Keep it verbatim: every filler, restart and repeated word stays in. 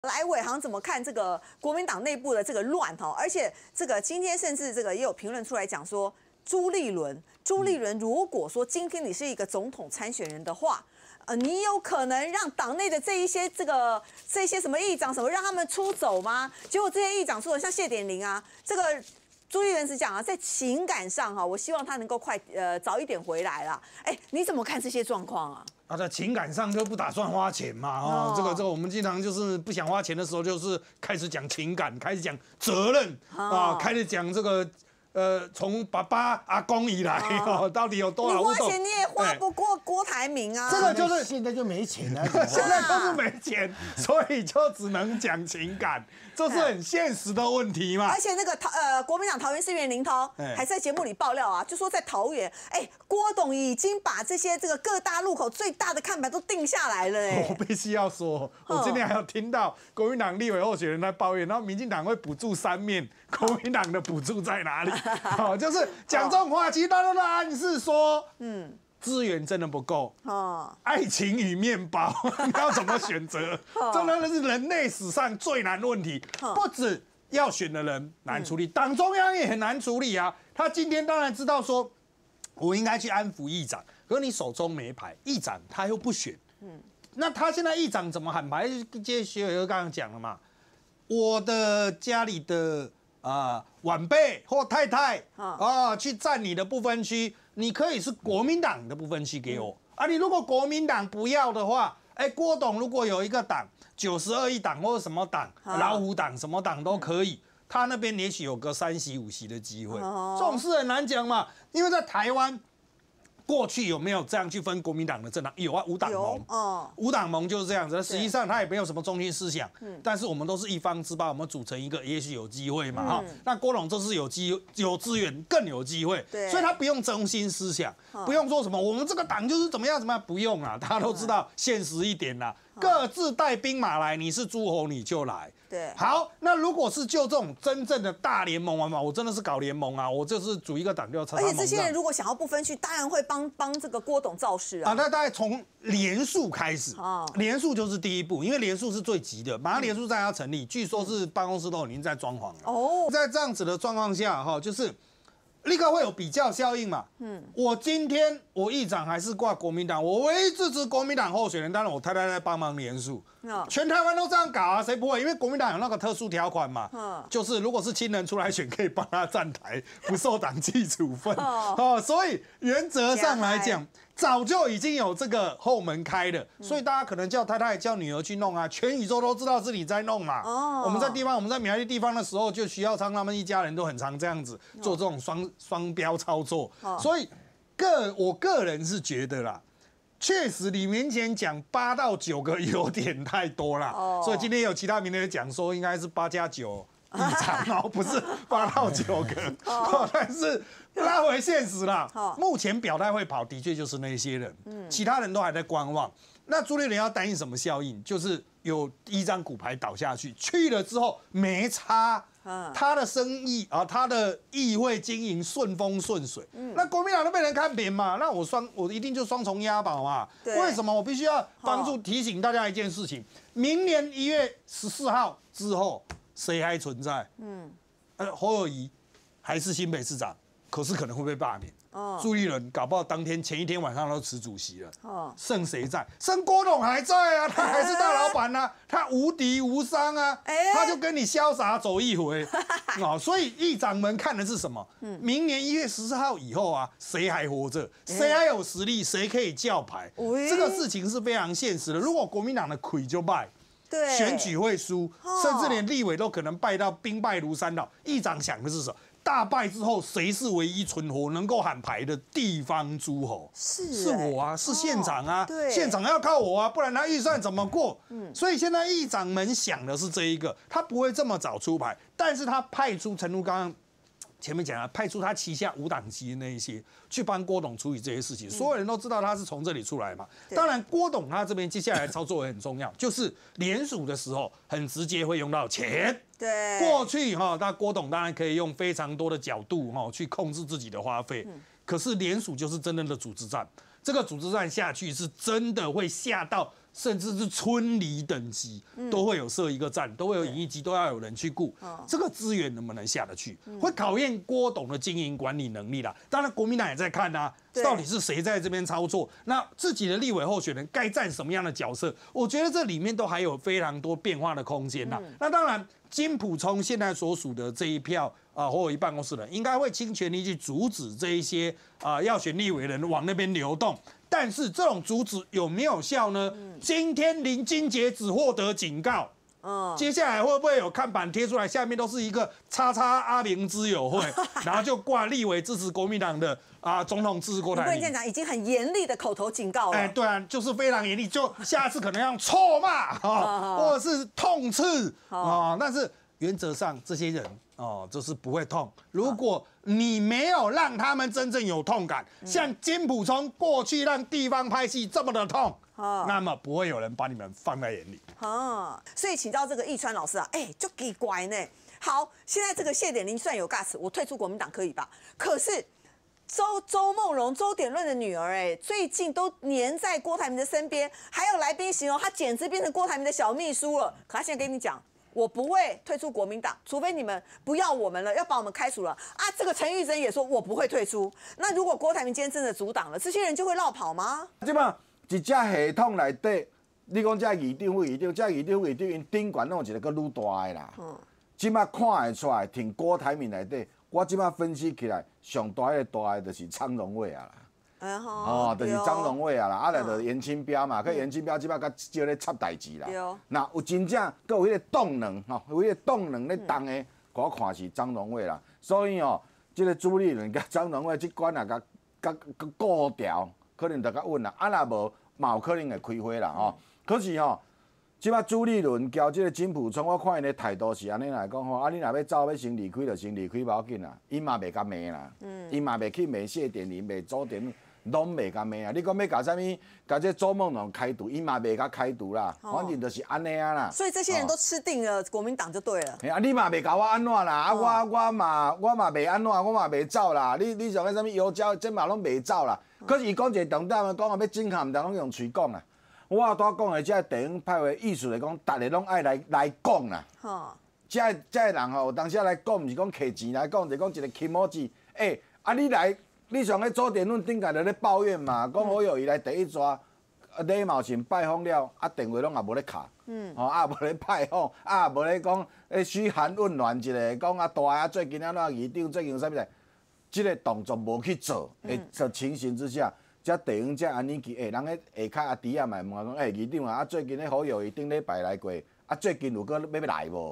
来，伟航怎么看这个国民党内部的这个乱哈？而且这个今天甚至这个也有评论出来讲说，朱立伦，朱立伦如果说今天你是一个总统参选人的话，呃，你有可能让党内的这一些这个这些什么议长什么让他们出走吗？结果这些议长说的像谢点玲啊，这个。朱立伦是讲啊，在情感上哈，我希望他能够快呃早一点回来啦。哎，你怎么看这些状况啊？ 啊，在情感上就不打算花钱嘛，哦，这个这个我们经常就是不想花钱的时候，就是开始讲情感，开始讲责任啊，开始讲这个。呃，从爸爸、阿公以来，哦，到底有多少？ 你花钱你也花不过郭台铭啊。 这个就是现在就没钱了， 现在就是没钱，所以就只能讲情感，这是很现实的问题嘛。 而且那个桃呃，国民党桃园市议员林涛还在节目里爆料啊，就说在桃园，哎，郭董已经把这些这个各大路口最大的看板都定下来了，哎。 我必须要说，我今天还有听到国民党立委候选人在抱怨，然后民进党会补助三面，国民党的补助在哪里？哦，就是讲这种话，其实他都在暗示说，嗯，资源真的不够，哦，爱情与面包，你要怎么选择？真的是人类史上最难的问题，不止要选的人难处理，党中央也很难处理啊。他今天当然知道说，我应该去安抚议长，可是你手中没牌，议长他又不选，嗯，那他现在议长怎么喊牌？接学友刚刚讲了嘛，我的家里的。啊，晚辈或太太啊，去占你的不分区，你可以是国民党的不分区给我啊。你如果国民党不要的话，哎，郭董如果有一个党，九十二亿党或者什么党，老虎党什么党都可以，他那边也许有个三席五席的机会。这种事很难讲嘛，因为在台湾。过去有没有这样去分国民党的政党？有啊，五党盟。哦，五党盟就是这样子。实际上他也没有什么中心思想，但是我们都是一方之霸，我们组成一个，也许有机会嘛。哈，那郭董这是有机有资源，更有机会，所以他不用中心思想，不用说什么我们这个党就是怎么样怎么样，不用啊，大家都知道现实一点啦。各自带兵马来，你是诸侯你就来。 对， 好，那如果是就这种真正的大联盟嘛，我真的是搞联盟啊，我就是组一个党就要。 而且这些人如果想要不分区，当然会帮帮这个郭董造势啊。 啊，那大概从联署开始，联署就是第一步，因为联署是最急的，马上联署站要成立，据说是办公室都已经在装潢了。哦，在这样子的状况下，哈，就是。立刻会有比较效应嘛？嗯，我今天我议长还是挂国民党，我唯一支持国民党候选人，当然我太太在帮忙联署，全台湾都这样搞啊，谁不会？因为国民党有那个特殊条款嘛，就是如果是亲人出来选，可以帮他站台，不受党纪处分哦，所以原则上来讲。早就已经有这个后门开了，所以大家可能叫太太、叫女儿去弄啊，全宇宙都知道是你在弄嘛。哦，我们在地方，我们在苗栗地方的时候，就徐耀昌他们一家人都很常这样子做这种双双标操作。所以个我个人是觉得啦，确实李明前讲八到九个有点太多啦。哦，所以今天有其他名人讲说应该是八加九。议长哦，不是八到九个，哦，但是拉回现实啦。目前表态会跑，的确就是那些人，其他人都还在观望。那朱立伦要担心什么效应？就是有一张骨牌倒下去，去了之后没差，他的生意啊，他的议会经营顺风顺水。那国民党都被人看扁嘛，那我双我一定就双重押宝嘛。为什么我必须要帮助提醒大家一件事情？明年一月十四号之后。谁还存在？嗯，呃，侯友宜还是新北市长，可是可能会被罢免。哦，朱立伦搞不好当天前一天晚上都辞主席了。哦，剩谁在？剩郭董还在啊，他还是大老板啊，他无敌无伤啊，他就跟你潇洒走一回。哦，所以议长们看的是什么？嗯，明年一月十四号以后啊，谁还活着？谁还有实力？谁可以叫牌？这个事情是非常现实的。如果国民党的亏就败。选举会输，甚至连立委都可能败到兵败如山倒。议长想的是什么？大败之后，谁是唯一存活能够喊牌的地方诸侯？是是我啊，是县长啊，县长要靠我啊，不然他预算怎么过？嗯，所以现在议长们想的是这一个，他不会这么早出牌，但是他派出陈如刚刚。前面讲了，派出他旗下五党籍的那一些去帮郭董处理这些事情，所有人都知道他是从这里出来嘛。当然，郭董他这边接下来操作也很重要，就是联署的时候很直接会用到钱。对，过去哈，那郭董当然可以用非常多的角度哈去控制自己的花费，可是联署就是真正的组织战。这个组织战下去是真的会下到甚至是村里等级都会有设一个站，都会有影艺机，都要有人去顾。这个资源能不能下得去，会考验郭董的经营管理能力啦。当然，国民党也在看啊，到底是谁在这边操作？那自己的立委候选人该占什么样的角色？我觉得这里面都还有非常多变化的空间啦。那当然，金溥聪现在所属的这一票啊，侯友宜办公室的人，应该会倾全力去阻止这一些啊要选立委人往那边流动。但是这种阻止有没有效呢？嗯、今天林金杰只获得警告，嗯，接下来会不会有看板贴出来，下面都是一个叉叉阿明之友会，然后就挂立委支持国民党的啊总统支持郭台铭？ 不能这样讲，已经很严厉的口头警告了。哎， 对啊，就是非常严厉，就下次可能要臭骂啊，或者是痛斥啊，但是原则上这些人。哦，就是不会痛。如果你没有让他们真正有痛感，像金溥聪过去让地方拍戏这么的痛，那么不会有人把你们放在眼里。 啊，所以请教这个易川老师啊，哎，就奇怪呢。好，现在这个谢点林算有 guts， 我退出国民党可以吧？可是周周梦荣、周典论的女儿，哎，最近都黏在郭台铭的身边，还有来宾形容她简直变成郭台铭的小秘书了。可她现在跟你讲。我不会退出国民党，除非你们不要我们了，要把我们开除了啊！这个陈玉珍也说，我不会退出。那如果郭台铭今天真的阻挡了，这些人就会绕跑吗？ 即嘛一只系统内底，你讲这议长、副议长，这议长、副议长，因顶悬拢有一个搁愈大的啦。嗯。即嘛看会出来，挺郭台铭内底，我即嘛分析起来，上大个大个就是苍龙伟啊啦。哦，就是张荣伟啊啦，啊来就是严清标嘛，可严清标即摆甲招咧插代志啦。那有真正，佮有迄个动能吼，有迄个动能咧动的，我看是张荣伟啦。所以哦，即个朱立伦甲张荣伟即关啊，甲甲甲固调，可能就较稳啦。啊若无，嘛有可能会开花啦吼。可是吼，即摆朱立伦交即个金溥聪，我看因的态度是安尼来讲吼，啊你若要走要先离开就先离开，无要紧啦。伊嘛袂甲骂啦，伊嘛袂去骂谢点林，骂周点。拢袂甲骂啊！你讲要搞啥物？搞这周梦龙开除，伊嘛袂甲开除啦，反正就是安尼啊啦。 所以这些人都吃定了国民党就对了。 啊，你嘛袂甲我安怎啦？啊，我我嘛我嘛袂安怎，我嘛袂走啦。你你像个啥物油胶，这嘛拢袂走啦。可是伊讲一个重点，讲啊要整合，毋通拢用嘴讲啦。我拄仔讲的，这地方派为意思来讲，逐个拢爱来来讲啦。吼，这这人吼，有当时来讲，毋是讲摕钱来讲，就讲一个起毛字。诶，啊你来。你上个周点论顶下就咧抱怨嘛，讲侯友宜来第一抓，礼貌性拜访了，啊电话拢也无咧卡，嗯，吼啊无咧拜访，啊无咧讲诶嘘寒问暖一下，讲啊大啊最近啊怎议长最近有啥物代，即个动作无去做，诶，在情形之下，遮地方遮安尼去，诶，人咧下骹阿弟啊嘛问我讲，诶议长啊，啊最近咧侯友宜顶礼拜来过，啊最近有搁要要来无？